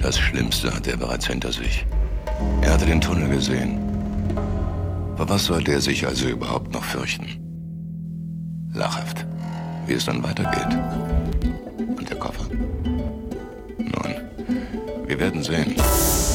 Das Schlimmste hat er bereits hinter sich. Er hatte den Tunnel gesehen. Vor was sollte er sich also überhaupt noch fürchten? Lachhaft. Wie es dann weitergeht. Und der Koffer? Nun, wir werden sehen.